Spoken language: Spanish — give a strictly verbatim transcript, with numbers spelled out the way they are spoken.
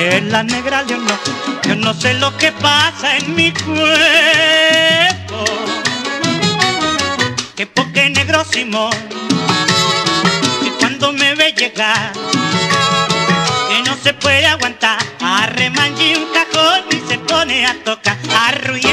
que la negra León no. Yo no sé lo que pasa en mi cuerpo, que porque negro Simón, que cuando me ve llegar, que no se puede aguantar, arremangue un cajón y se pone a tocar, arrulla